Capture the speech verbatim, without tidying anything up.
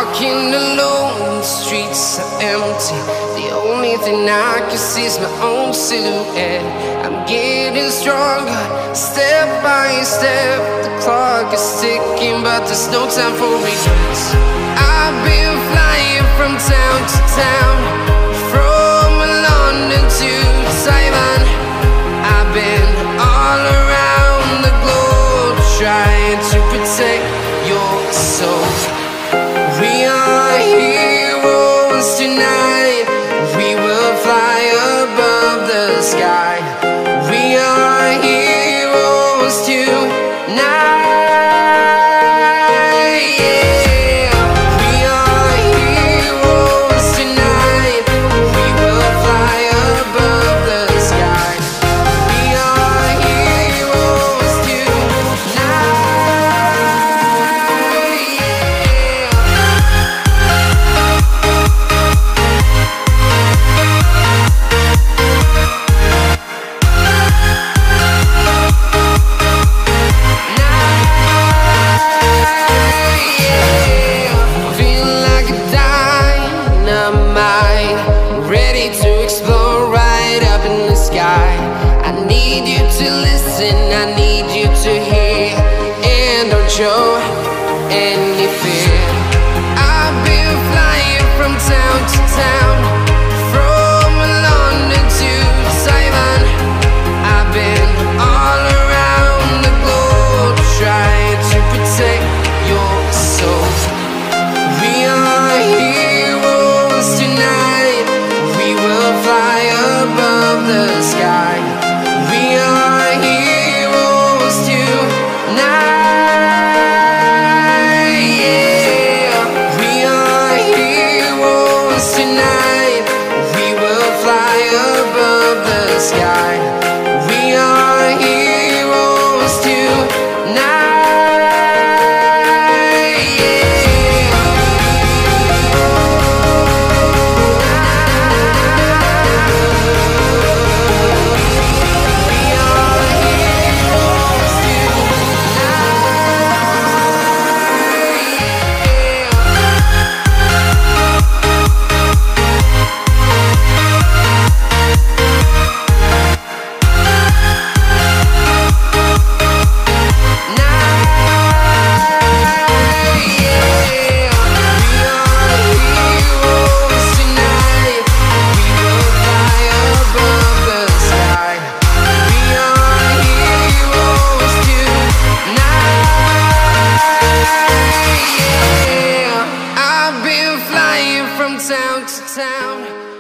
walking alone, the streets are empty. The only thing I can see is my own silhouette. I'm getting stronger, step by step. The clock is ticking, but there's no time for regrets. I've been flying from town to town, from London to Taiwan. I've been all around the globe, trying to protect your soul. We are heroes tonight. We will fly above the sky. We are heroes tonight. Yeah. We are heroes tonight. We will fly above the sky. We are heroes tonight. I need you to listen, I need you to hear, and don't show any fear. I've been flying from town to town, from London to Taiwan. I've been all around the globe, trying to protect your soul. We are heroes tonight. We will fly above the sky. We are heroes tonight. Yeah. We are heroes tonight. We will fly above the sky. We are heroes tonight. Town to town.